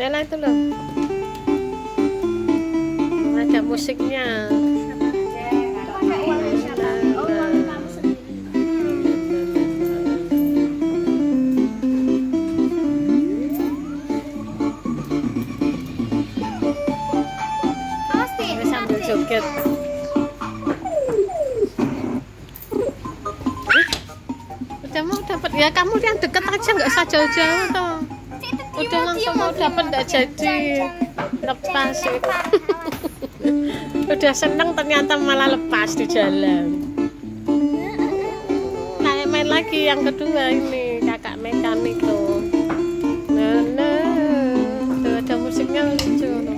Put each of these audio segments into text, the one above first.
Nela itu loh. Ada musiknya. Sambil joget. Udah mau dapat ya, kamu yang deket aja, nggak usah jauh-jauh toh. Udah langsung mau dapat nggak jadi, lepas. Udah seneng ternyata malah lepas di jalan. Nah, main lagi yang kedua ini kakak mekanik tuh. Tuh ada musiknya lucu tuh.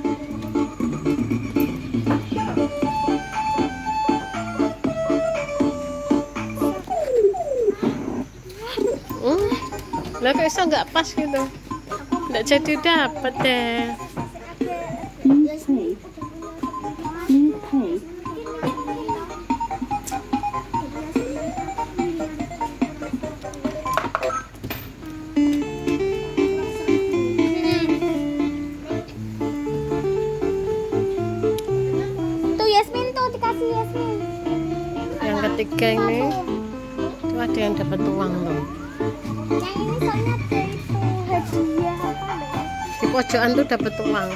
Lah kok iso nggak pas gitu, nggak jadi dapat deh. Tuh Yasmin tuh dikasih Yasmin. Yang ketiga ini tuh ada yang dapat uang loh. Yang ini soalnya ada itu hadiah apa deh? Di pojokan tuh dapat uang.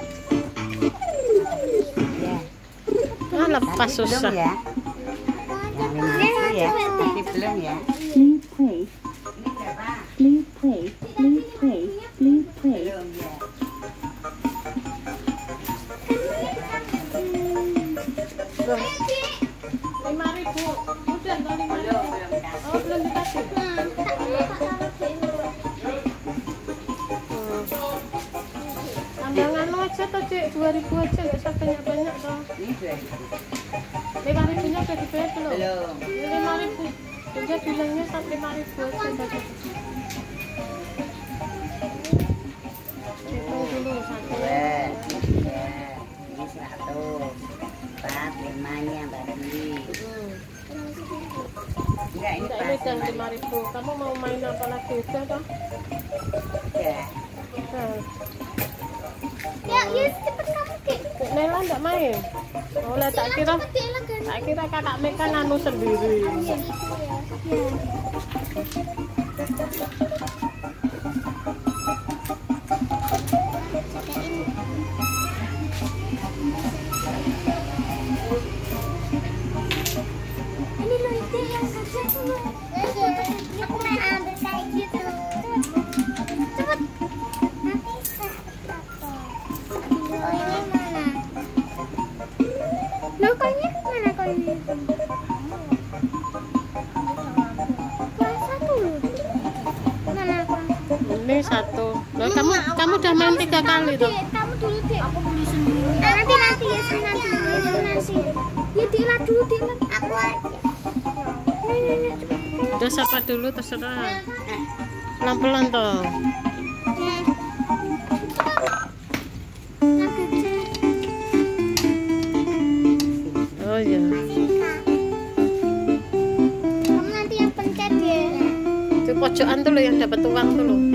Ya. Ah, lepas susah. Belum ya? Yang ini itu ya, tapi belum ya. Please play. Please play. Please play. Please play. Belum ya. Loh, 5.000. Udah nggak 5.000. Oh, belum dikasih. Tandangan lo aja tuh, Cik. 2.000 aja, nggak usah banyak-banyak toh. Ini 2.000. 5.000-nya udah dibayar belum? Belum. Ya, 5.000. Dia bilangnya sampai 5.000 aja tadi. Hitung dulu 1. 2, 3, ini 100, 4, 5-nya tadi. Enggak, ini Enggak, pas. ini udah 5.000. Kamu mau main apa lagi? Udah toh? Ya. Udah. Ya, Yas cepet kamu Dek. Nela enggak main? Oh, lah tak kira Cepet Dek lah kan. tak kira kakak Meka nganu sendiri. Iya itu ya. Ya. Ini loh itu yang kerja dulu. Aku main ambil kayak gitu. Cepet. Nanti oh ini mana? Loh koinnya mana koinnya? Kurang satu loh. Mana kurang satu? Ini 1. Loh, kamu udah main 3 kali tuh. Kamu dulu deh. Aku beli sendiri. Nanti nanti ya nanti. Ya Dila dulu Dila. Aku aja. Nih, cepet. Udah siapa dulu terserah. Pelan-pelan toh. Yang kecil. Oh iya. Kamu nanti yang pencet ya. Di pojokan tuh loh yang dapat uang tuh loh.